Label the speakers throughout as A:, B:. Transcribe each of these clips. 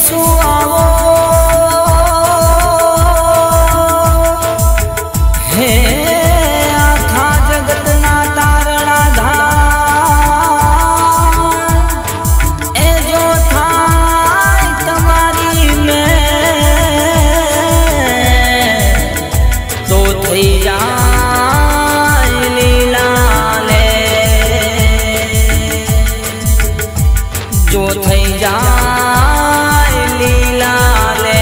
A: ईसु आवो हे आखा जगत ना तारणा धाम ए जो थाय तमारी में तो थई जाय लीला ले जो थई जाय लीला ले।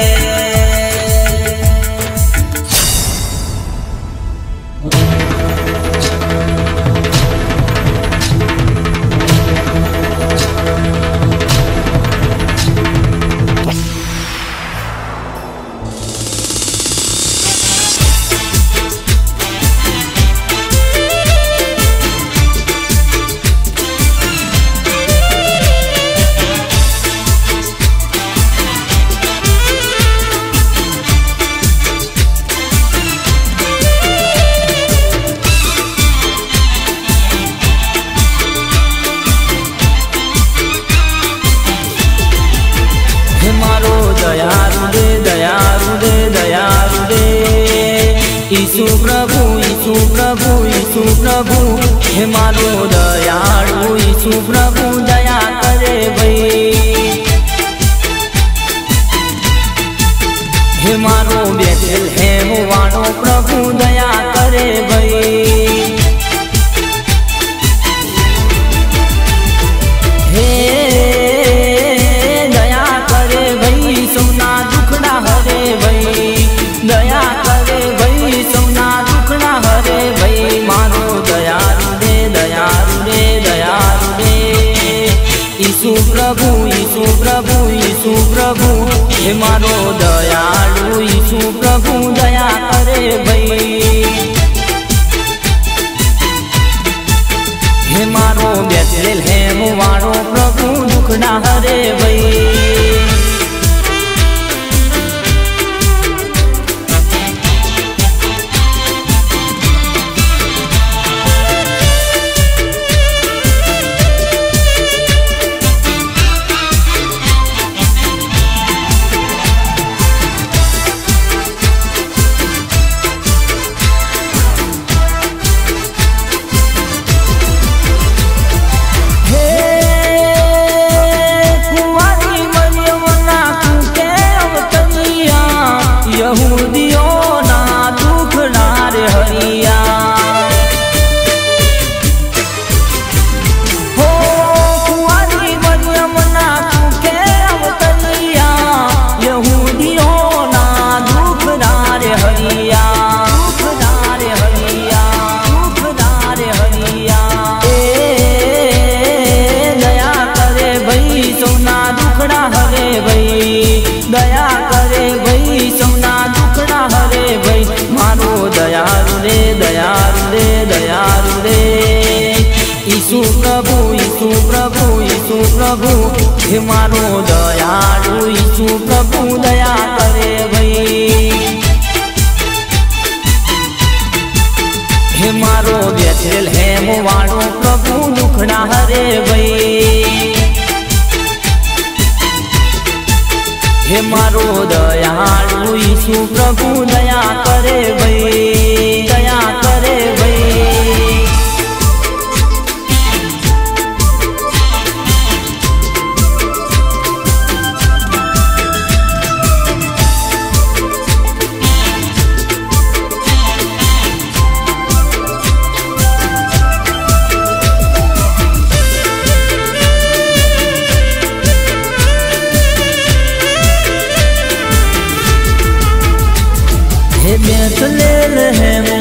A: मारो दयालु रे दयालु रे दयालु रे ईसु प्रभु ईसु प्रभु ईसु प्रभु हे मारो दयालु ईसु प्रभु दया करे भाई हे मारो बेथलेहम वालो प्रभु दया करे भाई हे दया करे भाई सौना दुखना हरे भाई मारो दयालु रे दयालु रे दयालु रे ईसु प्रभु ईसु प्रभु ईसु प्रभु हे मारो दयालु ईसु प्रभु दया करे भाई हे मारो बेथलेहम वालो प्रभु दुखना हरे भाई यहूदियों ना दुख नार हरिया हो कुंवारी मरियम ना कुके अवतरिया यहूदियों ना दुख नार हरिया दुख नार हरिया दुख नार हरिया दया करे भाई सोना दुखड़ा हरे भाई दया करे भाई सोना दुखड़ा हरे भाई मारो दयालु रे दयालु रे दयालु रे ईसु प्रभु ईसु प्रभु ईसु प्रभु हे मारो दयालु ईसु प्रभु दया करे भाई हे मारो बेथलेहम वालो प्रभु दुखड़ा हरे भाई हे मारो दयालु ईसु प्रभु दया करे भाई दया करे भाई बेथलेहम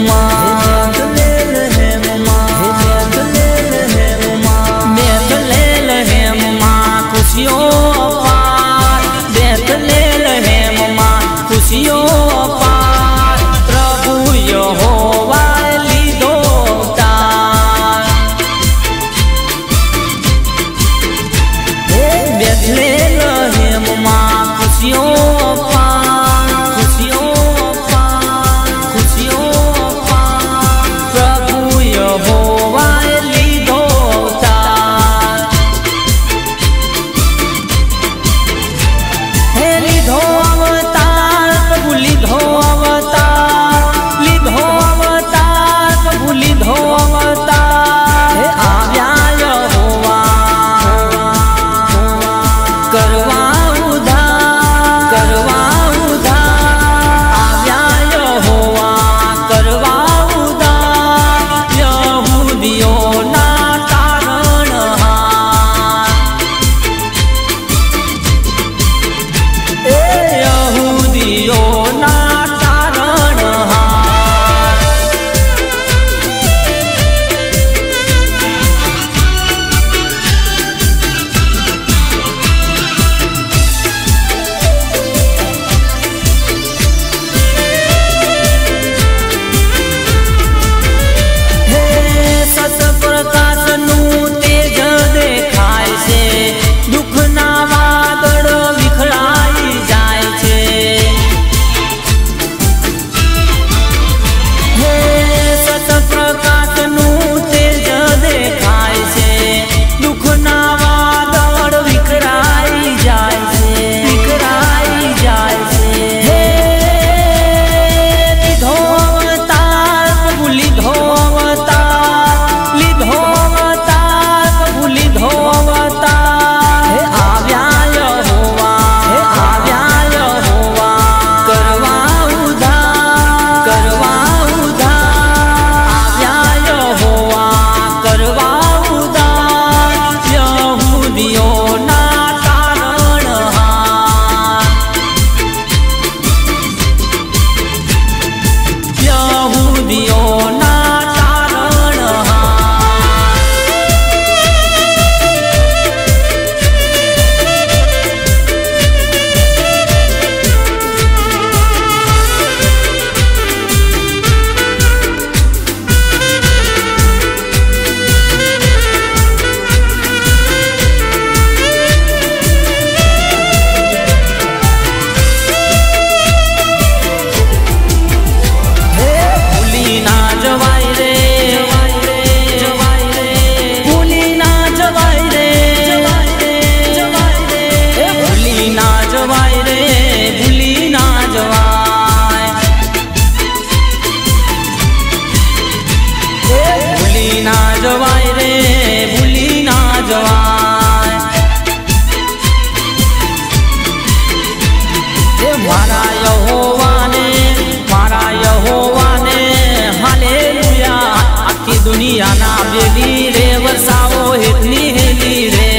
A: दुनिया ना बेली रे वरसावो हेतनी हेली रे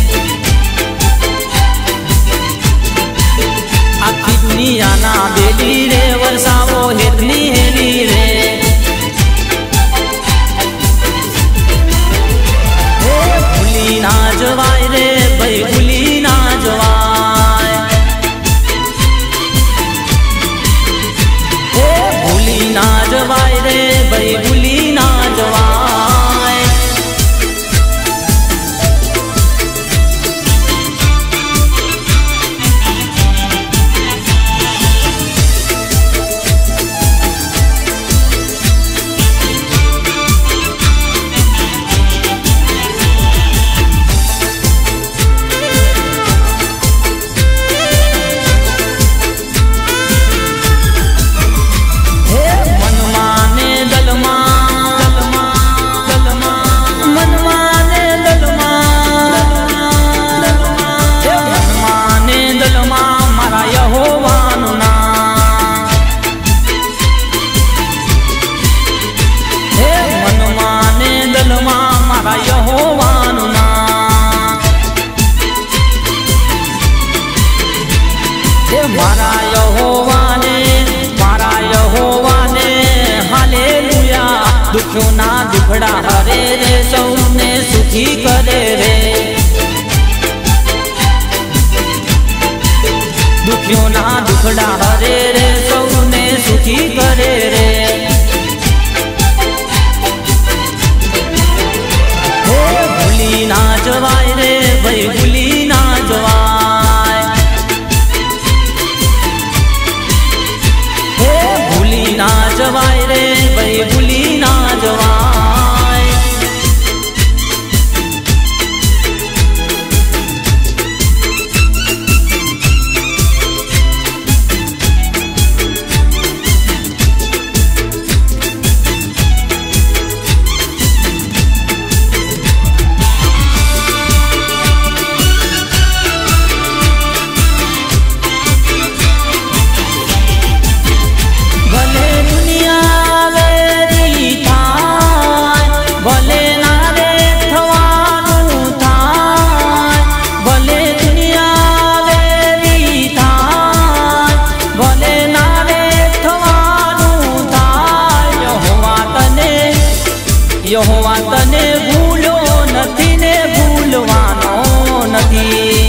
A: आखी दुनिया ना बेली रे वरसावो हेतनी हेली रे भूली ना जवाय रे भाई भूली ना जवाय भूली ना जवाय रे भाई भूली ना जवाय दुखों ना दुखड़ा हरे रे सौने सुखी करे रे दुखों ना दुखड़ा हरे रे सौने सुखी करे रे भूली ना जवाय रे भाई भूली ना जवाय भूली ना जवाय रे भाई भूली ना जवाय यहोवा तने भूलो नथी ने भूलवानो नथी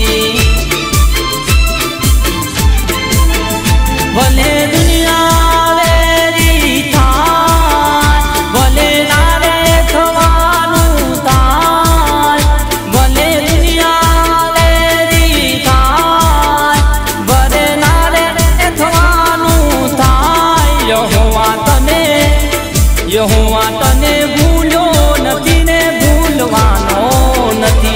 A: भले दुनिया वेरी थाय भले नारे थवानु थाय भले दुनिया वेरी थाय भले नारे थवानु थाय यहोवा तने भूलो नथी ने भूलवानो नथी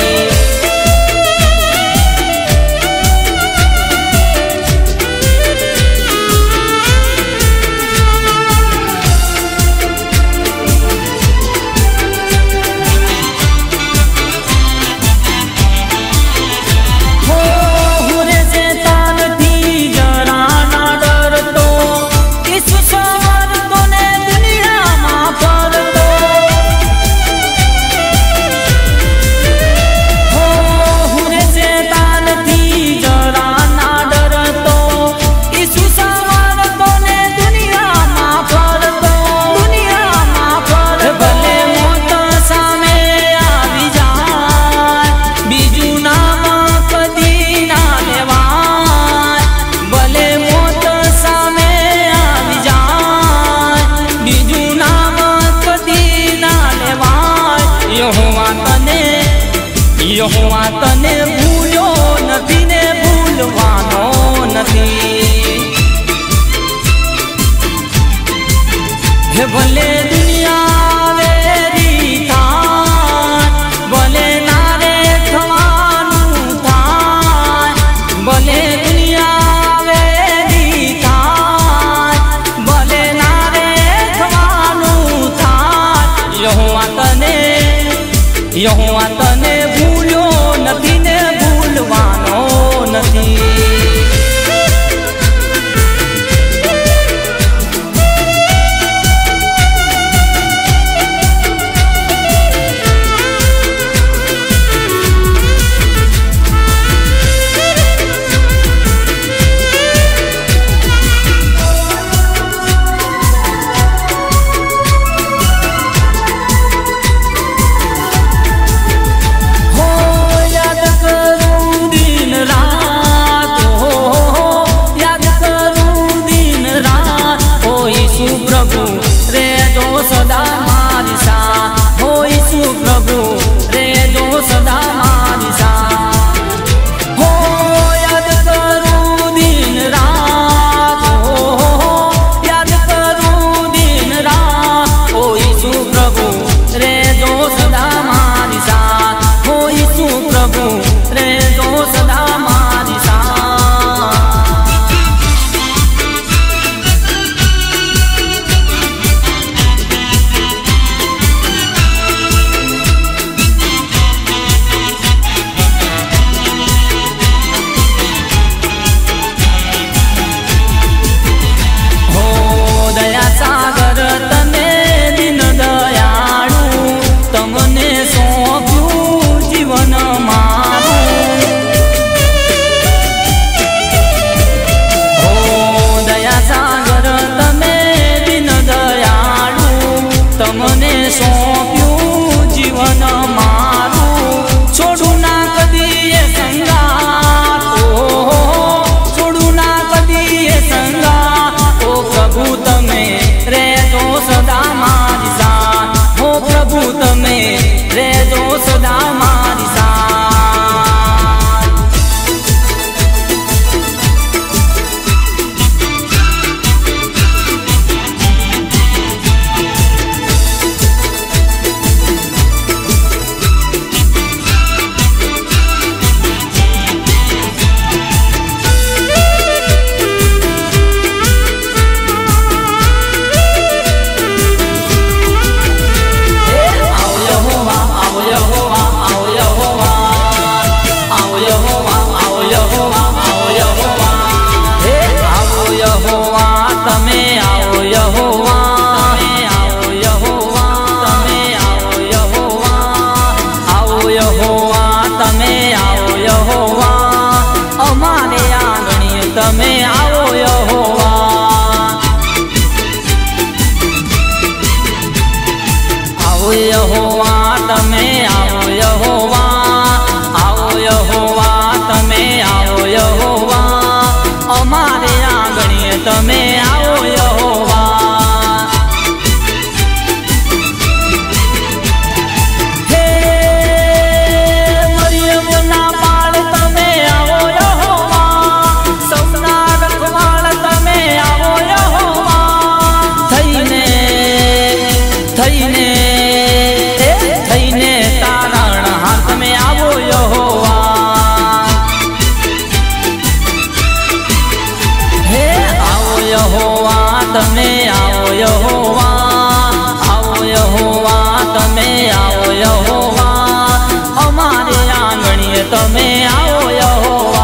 A: यहोवा तने भूलो नथी ने भूलवानो नथी हे भले दुनिया वेरी थाय भले नारे थवानु थाय भले दुनिया वेरी थाय भले नारे थवानु थाय यहोवा तने भूलो नथी ने भूलवानो नथी સોંપ્યું જીવન મારું છોડું ના કદી એ સંગાત છોડું ના કદી એ સંગાત ઓ પ્રભુ તમે રહેજો સદા મારી સાથ ઓ પ્રભુ તમે રહેજો સદા મારી સાથ તમે આવો યહોવા આવો યહોવા તમે આવો યહોવા આવો યહોવા તમે આવો યહોવા અમારે આંગણીએ તમે આવો યહોવા તમે આવો યહોવા આવો યહોવા તમે આવો યહોવા અમારે આંગણીએ તમે આવો યહોવા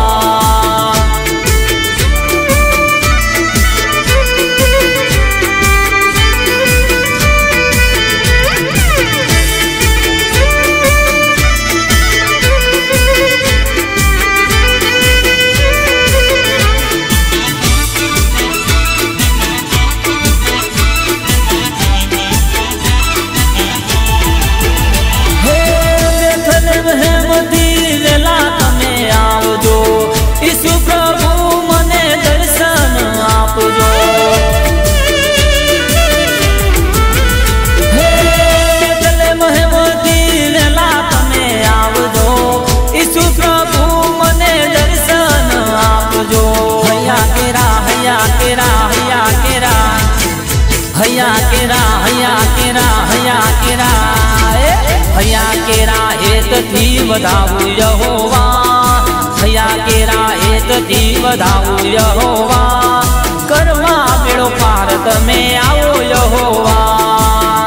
A: હૈયા કેરા હેતથી વધાવું યહોવા હૈયા કેરા હેતથી વધાવું યહોવા કરવા બેડો પાર તમે આવો યહોવા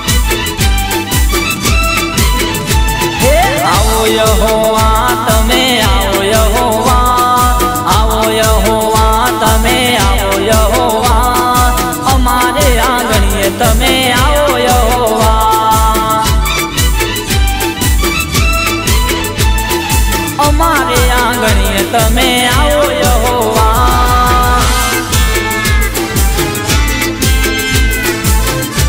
A: આવો યહોવા તમે આવો યહોવા આવો યહોવા તમે આવો યહોવા અમારે આંગણીએ તમે આવો યહોવા અમારે આંગણીએ તમે આવો યહોવા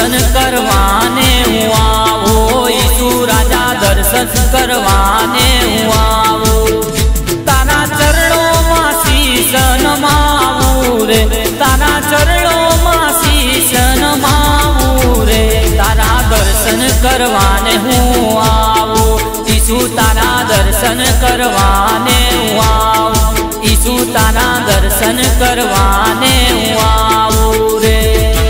A: दर्शन करवाने हूँ आवो, ईसु राजा दर्शन करवाने हूँ आवो। तारा चरणों में शीश नमाऊं रे, तारा चरणों में शीश नमाऊं रे। तारा दर्शन करवाने हूँ आवो, ईसु तारा दर्शन करवाने हूँ आवो, ईसु तारा दर्शन करवाने हूँ आवो रे।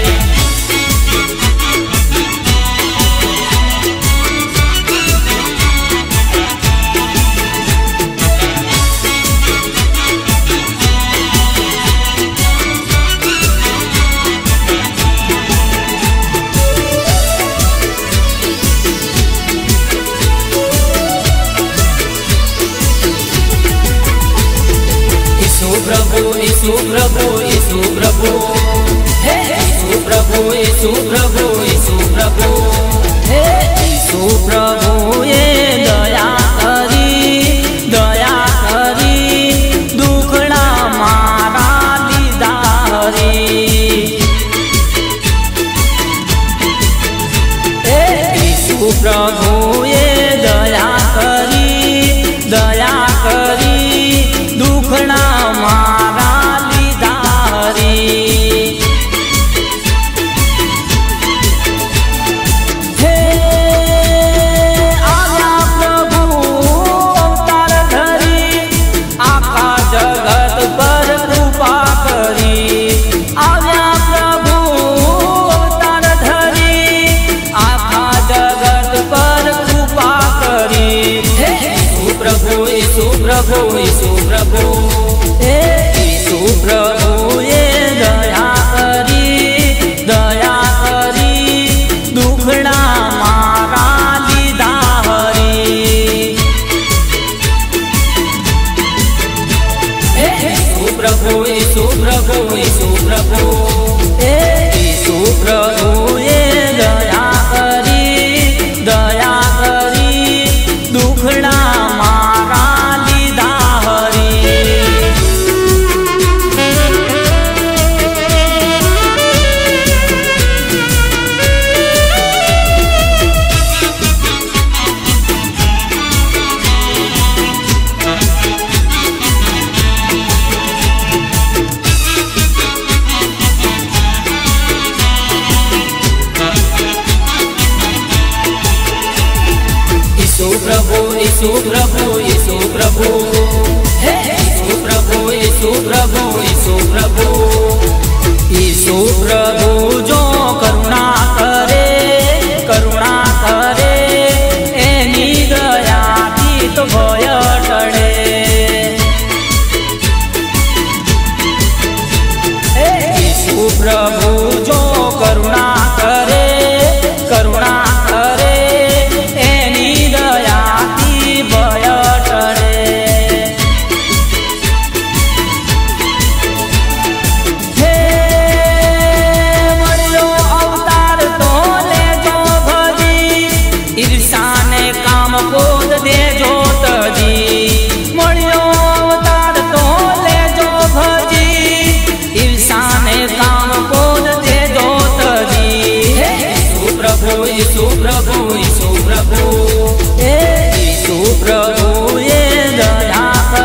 A: ईसु प्रभु ईसु प्रभु हे ईसु प्रभु ईसु प्रभु ईसु प्रभु हे ईसु प्रभु ये दया करी दुखड़ा मारा लीधा हरी। हे ईसु प्रभु ये दया करी दुखड़ा मारा लीधा हरी। हे आया प्रभु अवतार धरी आखा जगत पर कृपा करी। आया प्रभु अवतार धरी आखा जगत पर कृपा करी। हे ईसु प्रभु ईसु प्रभु ईसु प्रभु हे ईसु प्रभु ये दया करी दुखड़ा मारा लीधा हरी। हे ईसु प्रभु ईसु प्रभु ईसु प्रभु हे ईसु प्रभु ये दया करी दुखड़ा मारा लीधा हरी। ईसु प्रभु ईसु प्रभु हे ईसु प्रभु ईसु प्रभु ईसु प्रभु ईसु प्रभु जो करुणा करे एनी दया की तो भय टळे। हे ईसु प्रभु जो करुणा करे एनी दया भय टळे। हे मरियो अवतार तो लेजो भजी ईर्षा ने काम क्रोध देजो तजी। मरियो अवतार तो लेजो भजी ईर्षा ने काम क्रोध देजो तजी। हे ईसु प्रभु ईसु प्रभु ईसु प्रभु हे ईसु प्रभु ये दया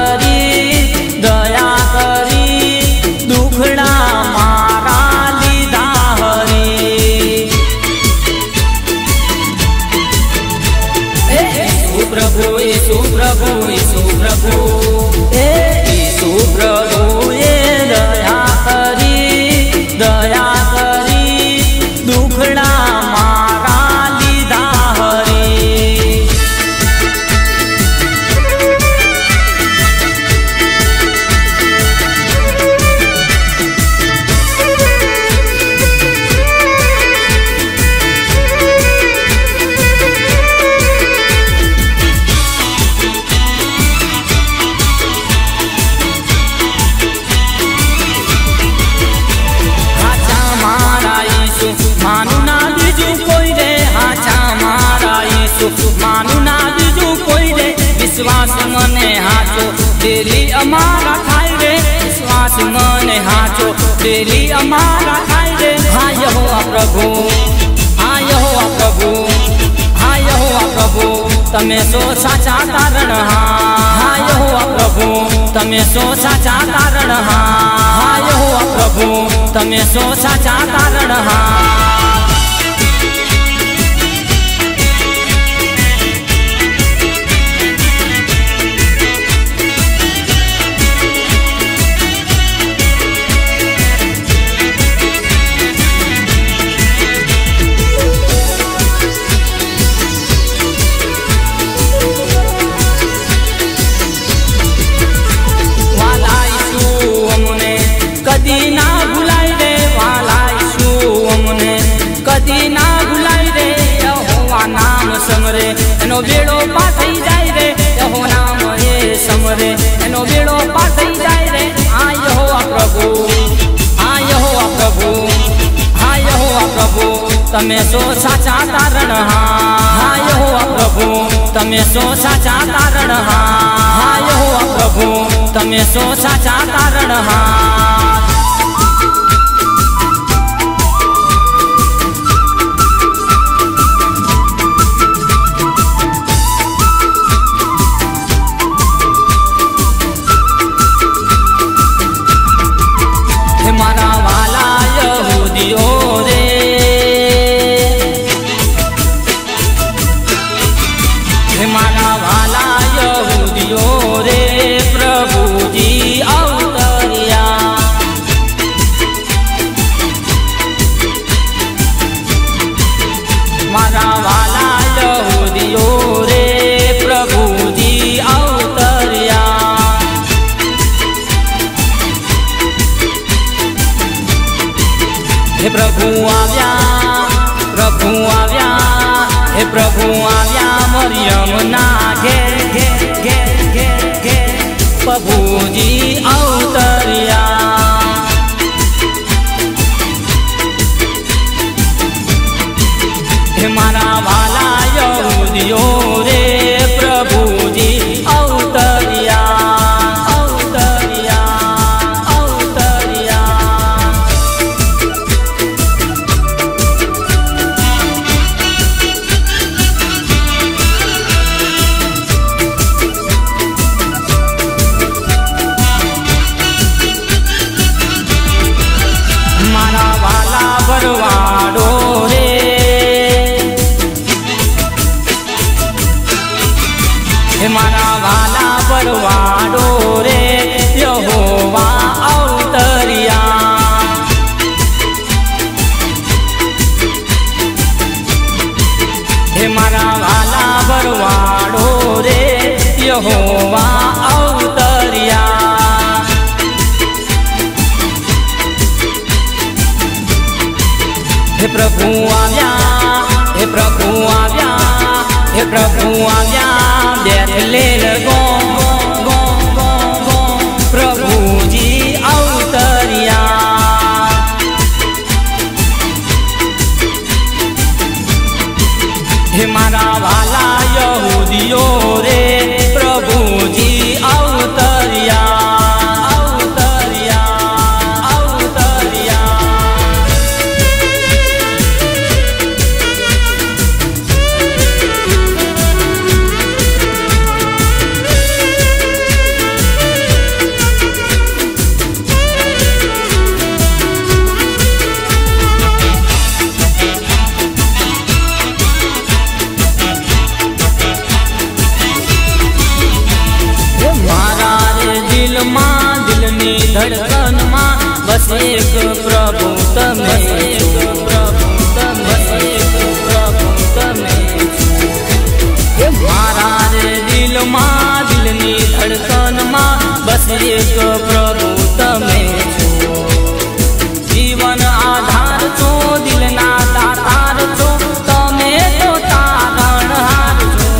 A: करी दुखड़ा मारा लीधा हरी। हे ईसु प्रभु ईसु प्रभु ईसु प्रभु हे ईसु प्रभु ये दया करी दुखड़ा मारा लीधा हरी। मानु ना बीजू कोई रे हाचा मारा ईसु मानु ना बीजू कोई रे विश्वास मने हाचो डेली अमारा खाई रे। विश्वास मने हाचो डेली अमारा खाई रे। हाय हो प्रभु तमे सो साचा कारण हाँ यहोवा प्रभु तमे सो साचा कारण हाँ यहोवा प्रभु तमे सो साचा कारण हाँ कदी ना भुलाई रे वाला ईशु अमने कदी ना भुलाई रे यहोवा नाम समरे एनो बेड़ो पार थई जाय रे यहोवा नाम ए समरे एनो बेड़ो पार थई जाय रे आ यहोवा प्रभु आ यहोवा प्रभु आ यहोवा प्रभु तमे सो साचा कारण हाँ यहोवा प्रभु तमे सो साचा कारण हाँ यहोवा प्रभु तमे सो साचा कारण हाँ मारा वाला यहूदियों रे मारा वाला यहूदियों रे प्रभु जी अवतरिया मारा वाला यहूदियों रे प्रभु जी अवतरिया हे प्रभु आव्या हे प्रभु आव्या मरियम ना घेर घेर घेर घेर घेर प्रभु जी अवतरिया हे मारा वाला यहूदियों रे प्रभु जी अवतरिया अवतरिया अवतरिया मारा वाला बरवाड़ो रे हे मारा वाला बरवाड़ो रे यहोवा अवतरिया हे मारा वाला बरवाड़ो रे यहोवा अवतरिया हे प्रभु आव्या हे प्रभु आव्या हे प्रभु आव्या बेथलेल गो गो गो गो प्रभु जी अवतरिया हे मारा वाला यहूदियों रे प्रभु जी अवतरिया अवतरिया अवतरिया दिलनी धड़कन मां बस एक प्रभु तमे प्रभु तमे प्रभु तमे हे मारा रे दिल मां दिलनी धड़कन मां बस एक प्रभु तमे जीवन आधार छो दिलना दातार छो तमे तो तारणहार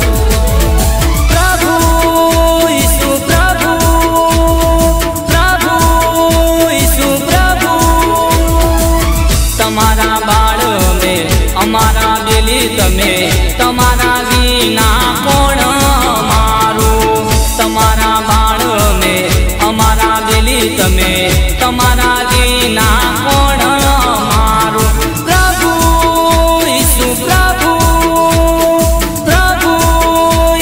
A: तमारा बाळ में अमारा बेली तमे तमारा वीना कोण मारू तमारा बाळ में अमारा बेली तमे तमारा वीना कोण मारू प्रभु यीशु प्रभु प्रभु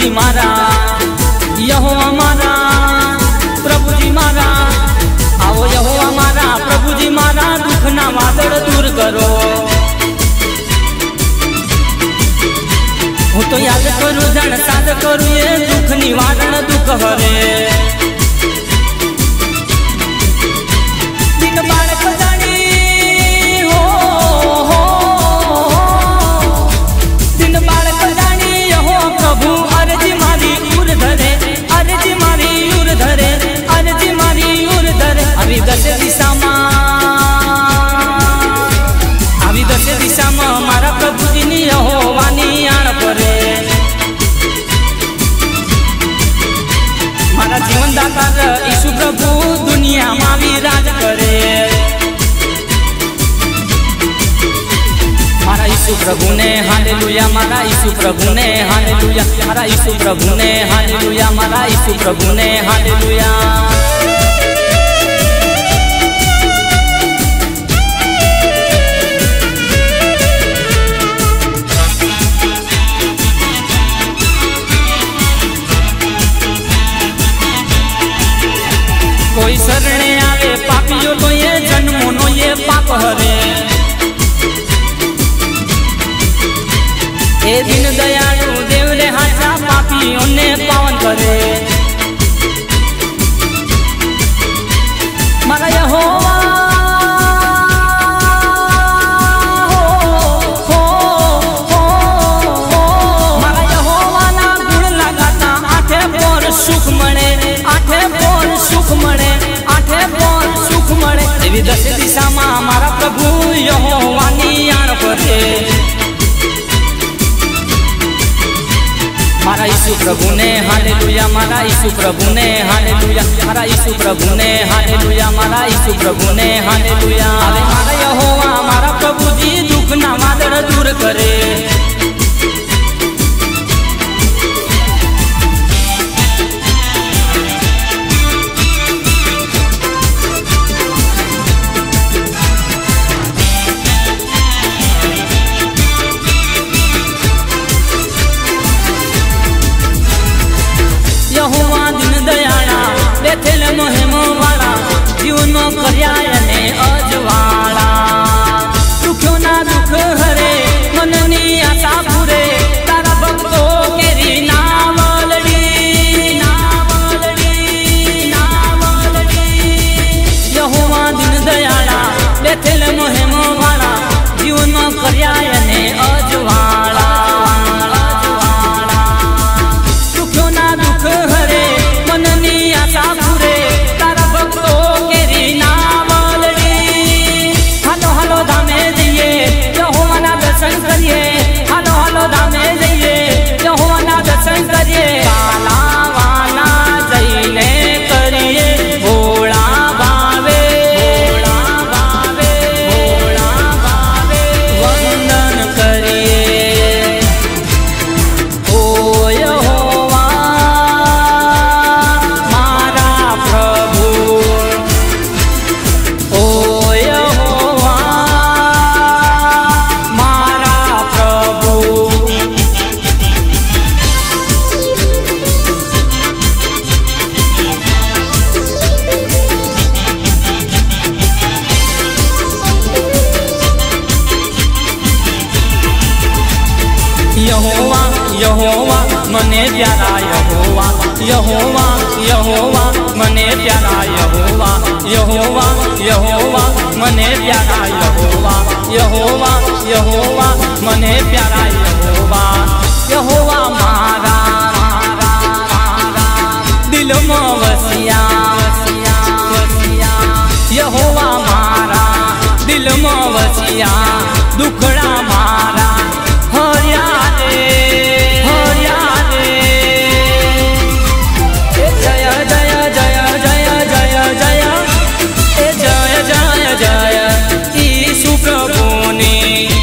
A: प्रभुजी मारा, यहोवा मारा, प्रभुजी मारा। आओ यहोवा मारा, प्रभुजी मारा, दुख ना वादळ दूर करो। हूँ तो याद करूँ जन साध करूँ ये दुख निवारण दुख हरे। दिन बाळक जाणी हो, दिन बाळक जाणी यहो प्रभु अर्जी मारी उर धरे, अर्जी मारी उर धरे, अर्जी मारी उर धरे। अभी दस दिशा अभी दस दिशा मारा प्रभुजी नी यहोवानी आण परे। मारा जीवन दाता ईशु प्रभु दुनिया में विराज करे। मारा ईशु प्रभु ने हालेलुया, मारा ईशु प्रभु ने हालेलुया, मारा ईशु प्रभु ने हालेलुया, मारा ईशु प्रभु ने हालेलुया। कोई शरणे आवे पापियों तो ये जन्मों नो ये पाप हरे। ए दिन दयालु देव रे हाचा पापियों ने पावन करे। मारा यहोवा हो, मारा यहोवा ना गुण लगाता आठे पर सुख मणे, आठे पर सुख मणे, आठे पर सुख मणे। एवी दस दिशा में मारा प्रभु यहोवानी आण परे। मारा ईशु प्रभु ने हालेलुया, मारा ईशु प्रभु ने हालेलुया, मारा ईशु प्रभु ने हालेलुया, मारा ईशु प्रभु ने हालेलुया। अरे मारा यहोवा मारा प्रभु जी दुख ना वादळ दूर करे। यहोवा दिन दयाळा बेथेल मोहेम वाला, जीवन में कर्या ने अजवाळा। दुखों ना दुख हरे, मननी आशा पूरे, तारा भक्तो केरी नावलडी, नावलडी, नावलडी। यहोवा दिन दयाळा बेथेल मोहेम वाला, जीवन में कर्या ने अजवाळा। हालो हालो धामे जइए यहोवाना दर्शन करिए। वाला वाला जइने करिए भोला भावे, भोला भावे, भोला भावे वंदन करिए। ओ यहोवा मारा प्रभु, ओ यहोवा यहोवा यहोवा मने प्यारा यहोवा, यहोवा यहोवा मने प्यारा यहोवा, यहोवा यहोवा मने प्यारा यहोवा, यहोवा यहोवा मने प्यारा यहोवा। यहोवा मारा मारा दिल में वसिया, वसिया, वसिया। यहोवा मारा दिल में वसिया, दुखड़ा मारा हरिया रे, हरिया रे। जय जय जय जय जय जय, जय जय जय ईशु प्रभु ने।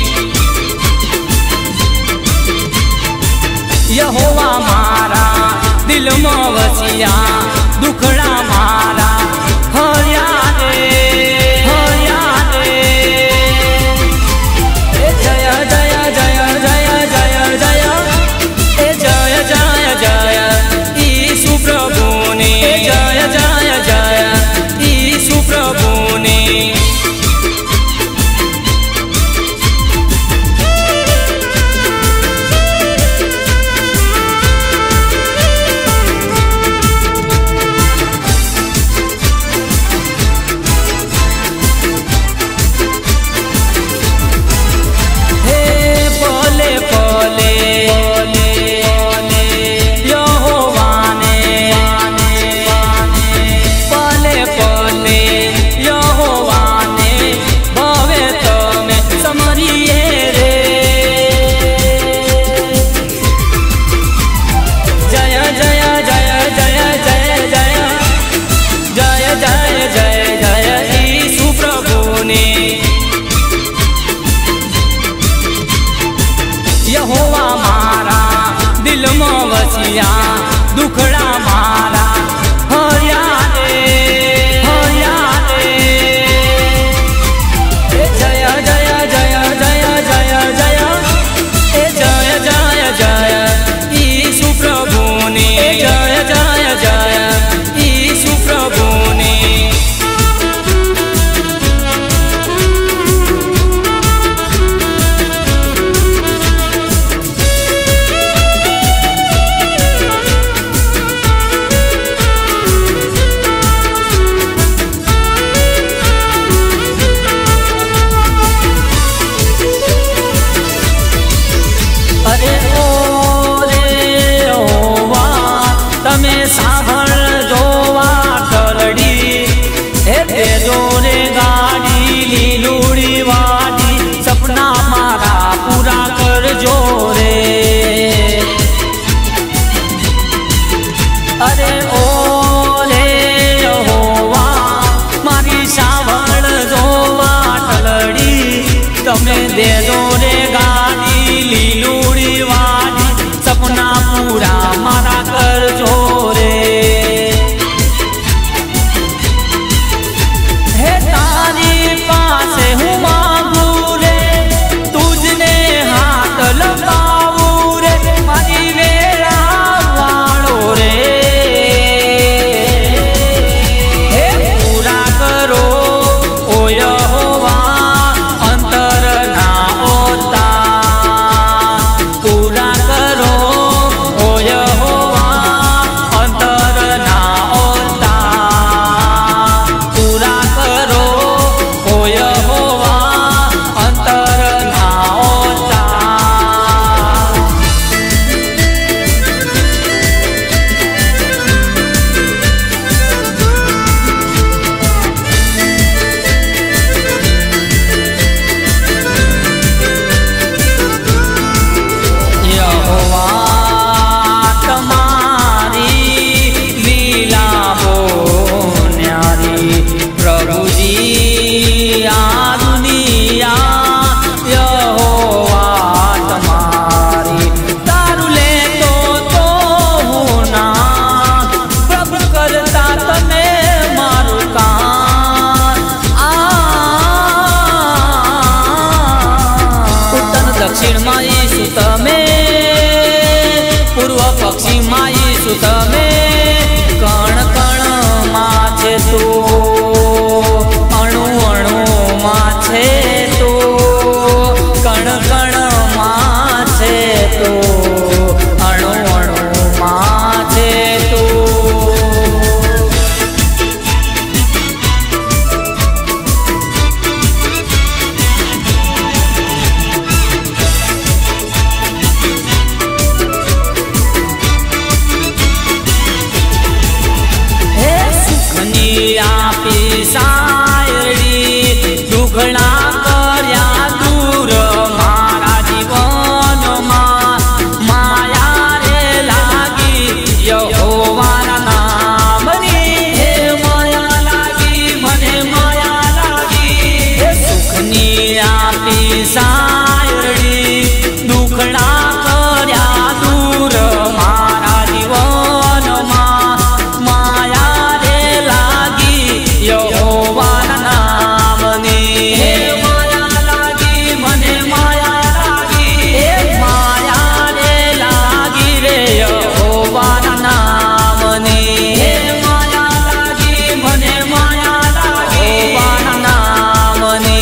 A: यहोवा मारा दिल में वसिया, दुखड़ा मारा हरिया रे, हरिया रे। जय जय जय जय जय जय, जय जय जय वसिया दुखड़ा मारा हरिया रे हरिया रे। जय जय जय जय जय जय जय जय जय यीशु प्रभु ने जय जय जय यीशु प्रभु ने। अरे ओ रे ओवा तमे साभळ जोवा टरडी हे तेजो रे गाड़ी लीलूड़ी वाडी सपना मारा पूरा करजो रे। अरे ओ रे ओवा मारी साभळ जोवा टरडी तमे देजो रे गाड़ी लीलूड़ी वाडी सपना पूरा मारा करजो रे। हे तारी पासे हूँ मांगू रे तुझने हाथ लगावू रे मारी वेला वालो रे। हे पूरा करो ओ यहोवा अंतर ना होता पूरा करो ओ यहोवा अंतर ना होता पूरा करो ओ यहोवा अंतर ना होता। यहोवा तमारी लीला बो न्यारी प्रभुजी आ दुनिया यहोवा तमारी तारू ले तो होना प्रभु करता तमे मारू कान उत्तर दक्षिण में यीशु तमे पूर्व पश्चिम में यीशु तमे कण कण में छे तू अणु अणु में छे तू कण कण में छे तू अणु अणु में छे तू। हे सुखनी आपी सायडी दुखड़ा कर्या दूर मारा जीवन माया रे लागी यहोवाना नामनी। हे माया लागी मने माया लागी हे सुखनी आपी सायडी दुखड़ा कर्या दूर मारा जीवन माया रे लागी यहोवाना नामनी। हे माया लागी मने माया लागी हे माया रे लागी रे यहोवाना नामनी। हे माया लागी मने माया लागी यहोवाना नामनी।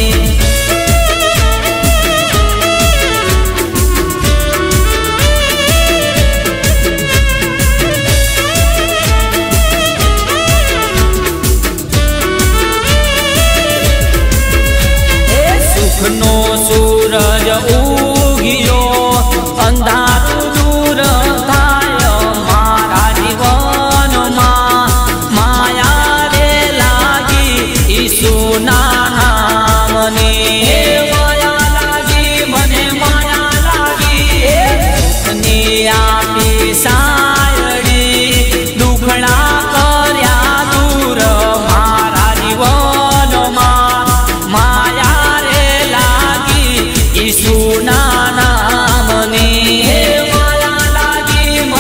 A: हे सुखनो सूरज उगियो अंधारू दूर थाय मारा जीवन माया रे लागी यीशु ना नामनी। हे माया लागी मने माया लागी हे सुखनी आपी सायडी दुखड़ा कर्या दूर मारा जीवन माया रे लागी यीशु ना नामनी। हे माया लागी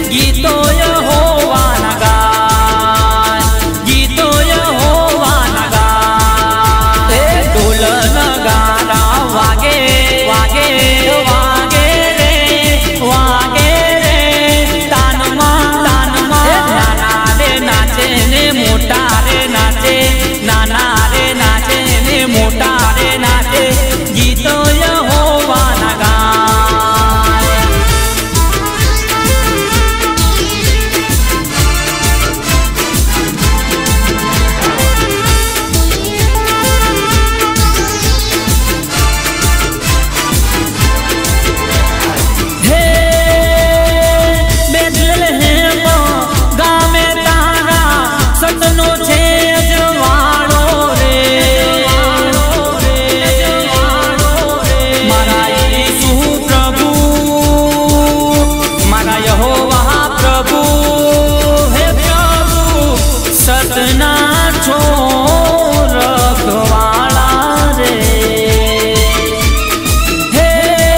A: गीतो यहोवाना गाय, गीतो यहोवाना गाय। ढोल नगारा वागे वागे वागे रे वागे रे, तानमा तानमा नाना रे नाचे ने मोटा रे नाचे, नाना रे नाचे ने मोटा रे नाचे, गीतो यहोवाना गाय। हे बेदल है गामे तारा सतनो छे अजवाड़ो रे, मारा यीशु प्रभु, मारा यहोवा प्रभु, हे प्रभु सतना छो रखवाला रे। हे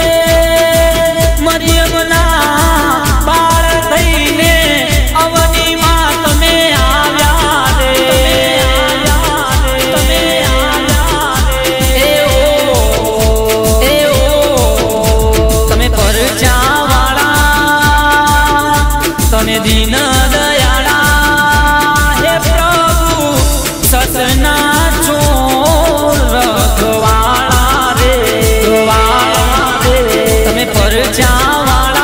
A: मरियमना बाळ थईने अवनी मां तमे आव्या रे, तमे आव्या रे। ए ओ तमे परचावाळा, तमे दीन दयाळा, हे प्रभु सतना छो रखवाळा रे, तमे परचावाळा,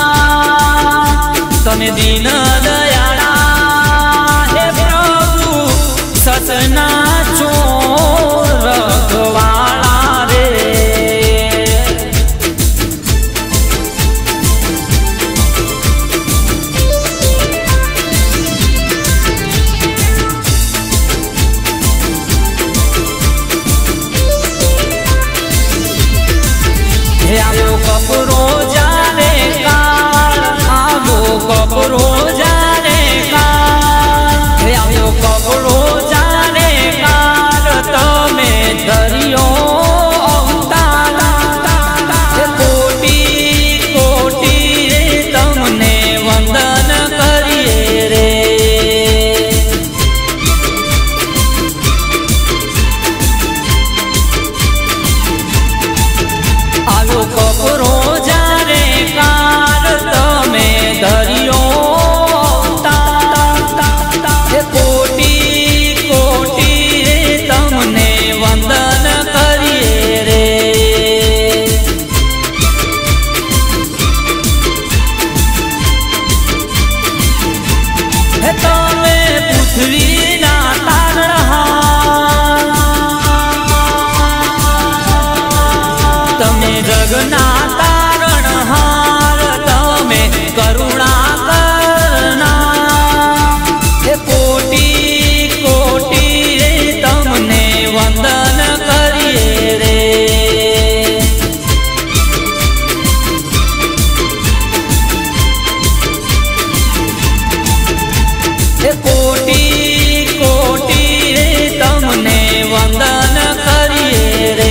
A: तमे दीन दयाळा, हे प्रभु सतना छो रखवाळा रे। हे आवो कपरो जाने काल, आवो कपरो जाने काल, हे आवो कपरो जाने काल, तमे धरियो अवतार, हे कोटि कोटि रे तमने वंदन करिए रे। आवो कपरो जाने काल, तमे धरियो हे कोटि कोटि रे तमने वंदन करिए रे। हे तमे पृथ्वी ना तारणहार, तमे जगना तारणहार, तमे करुणा करना, हे कोटि कोटि रे तमने वंदन करिए रे। हे कोटि कोटि रे तमने वंदन करिए रे।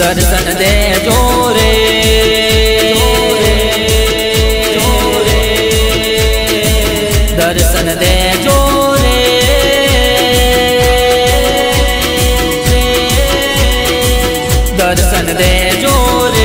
A: दर्शन दे जोरे दर्शन दे जोरे दर्शन दे जोरे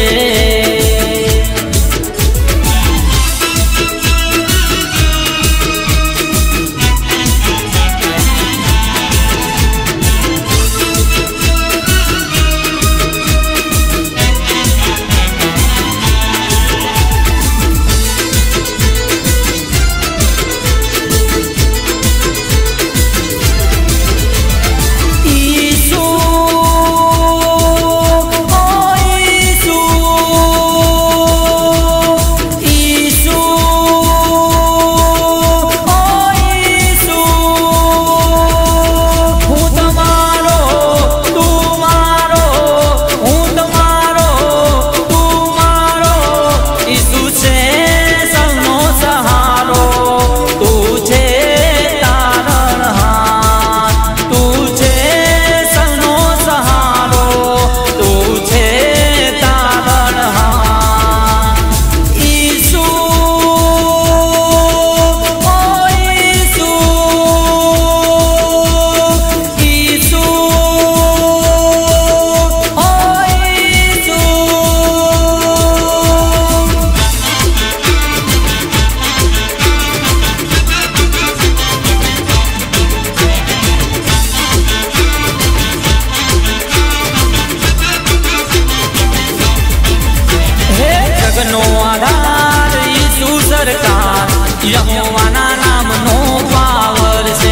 A: यहोवाना नाम नो पावर से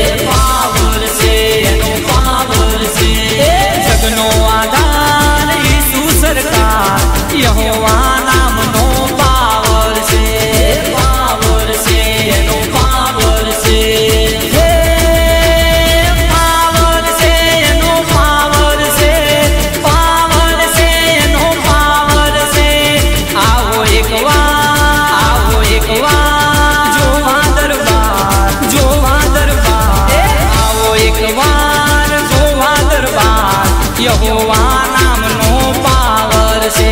A: जगनो आधार यीशु सरकार यहोवा नाम नो पावर से पावर से पावर से पावर से नो पावर से पावर से नो पावर से आओ एक बार यहोवा नाम नो पावर से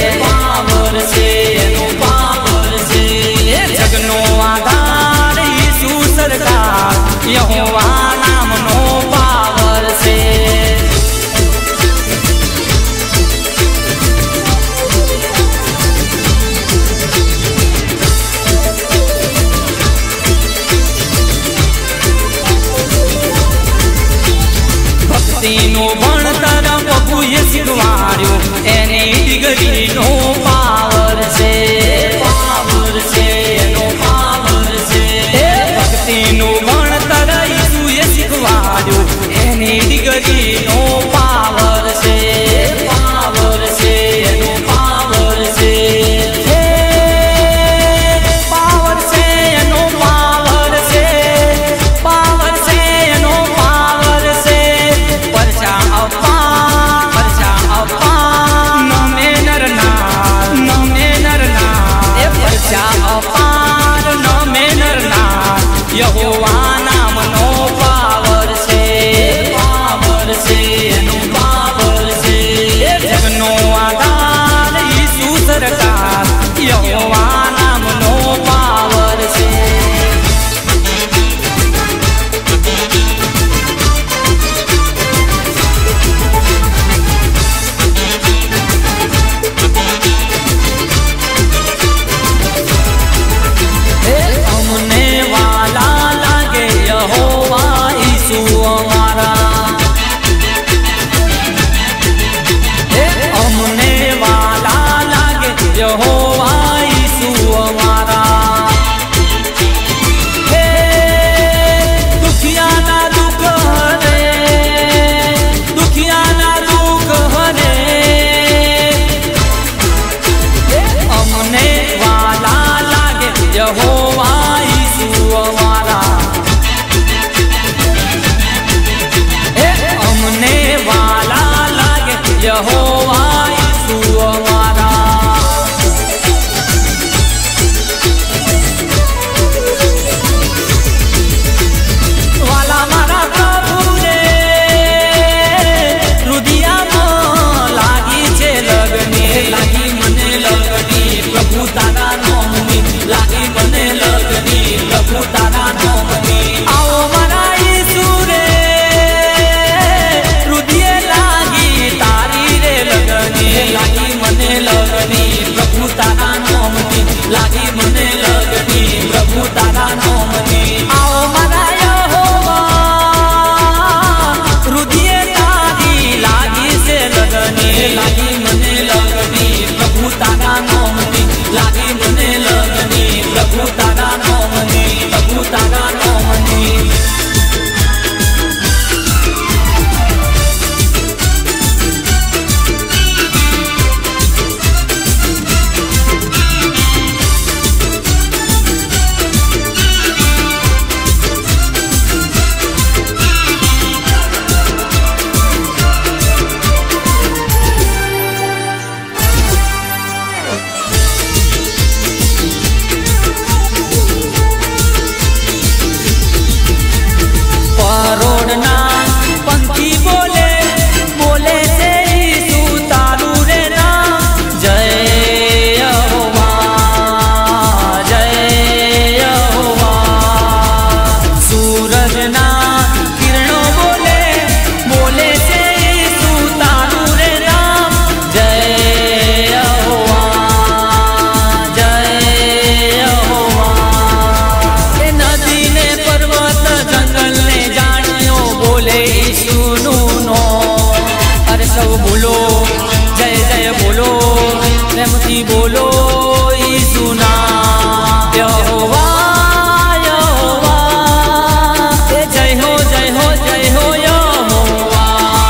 A: नो पावर से जगनो आधार यीशु सरकार यहोवा नाम नो पावर से भक्तिनो भणतर प्रभुए शिखवाड्यो एनी डिग्री नो पावर से नो पावर से भक्तिनो भणतर यीशुए शिखवाड्यो एनी डिग्री नो पावर से नो पावर से पावर से नो पावर से नो पावर से परचा अपा नमे नरनार परचा अपार नमे नरनार यहोवा नाम नो पावर से नो दिलथी बोलो यीशु नाम। यहोवा यहोवा, जय हो जय हो जय हो यहोवा।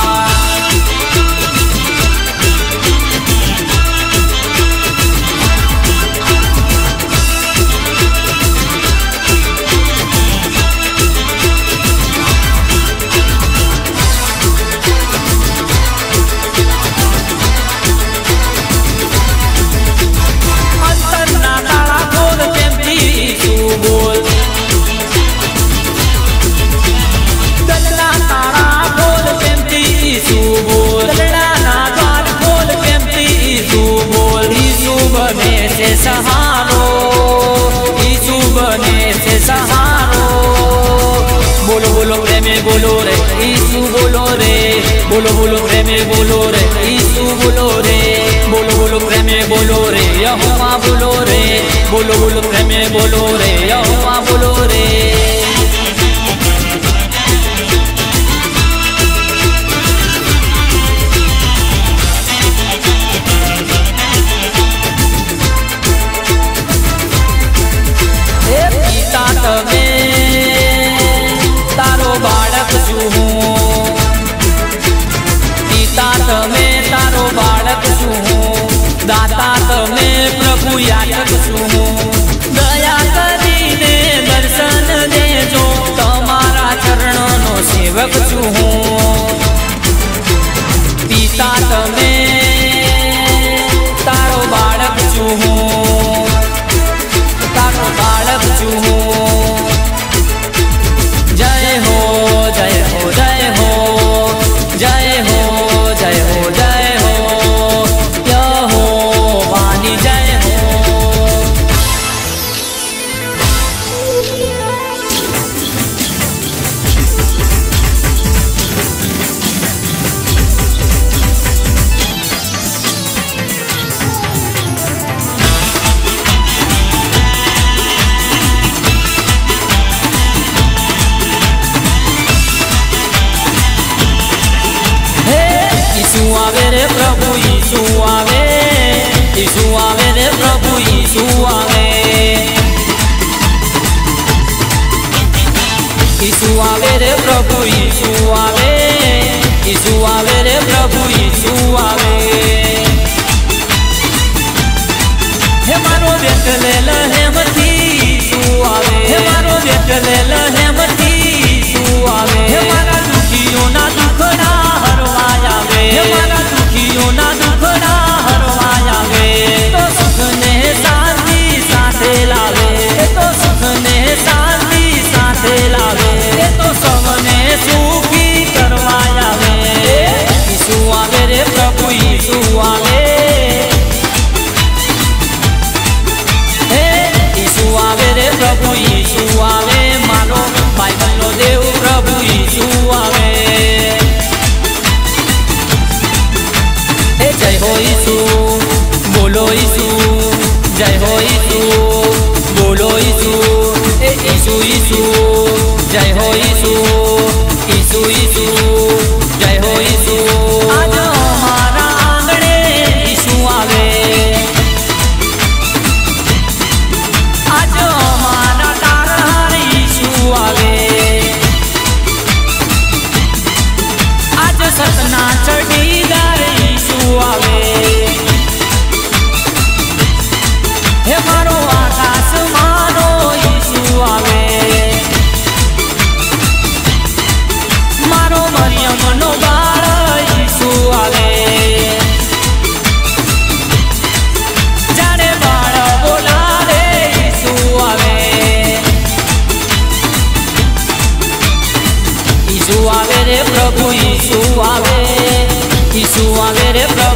A: सहारो यीशु बने से सहारो। बोलो बोलो प्रेमे बोलो रे यीशु बोलो रे, बोलो बोलो प्रेमे बोलो रे यीशु बोलो रे, बोलो बोलो प्रेमे बोलो रे यहोवा बोलो रे, बोलो बोलो प्रेमे बोलो रे यहोवा बोलो रे। तारो बालक छू हूँ, पिता तमे तारो बालक छू हूँ, दाता तमे प्रभु याचक छू हूँ। दया करीने दर्शन देजो, तमारा चरणों सेवक छू हूँ। पिता तमे तारो बालक छू हूँ, तारो बालक छू हूँ। जय हो जय हो जय हो जय हो जय हो जय हो यहोवानी जय हो। यीशु आवे रे प्रभु यीशु आवे, यीशु आवे रे प्रभु यीशु आवे। यीशु आवे रे प्रभु यीशु आवे, यीशु आवे रे प्रभु यीशु आवे। हे मारो बेट ले लहे मती यीशु आवे, हे मारो बेट ले लहे मती यीशु आवे। हे मारा दुखियों ना दुखड़ा हरवाया वे, हे मारा दुखियों ना दुखड़ा हरवाया वे। तो सुख ने शांति साथे लावे, तो सुख ने शांति साथे लावे, तो सबने सुखी करवाया वे। यीशु आवे रे प्रभु यीशु आवे, यीशु आवे रे प्रभु यीशु आवे। मानो बाइबल नो देव प्रभु यीशु आवे। जय हो यीशु बोलो यीशु, जय हो यीशु बोलो यीशु, यीशु यीशु जय हो यीशु, यीशु यीशु जय हो यीशु। आज हमारा आंगणे यीशु आवे, आज हमारा तारहार यीशु आवे। आज सतना चढ़ीदार यीशु आवे। हे मारो आकाश मारो यीशु आवे, मारो मरियम नो बाळ यीशु आवे। जाने बाळ बोलावे यीशु आवे, यीशु आवे रे प्रभु यीशु आवे, यीशु आवे रे प्रभु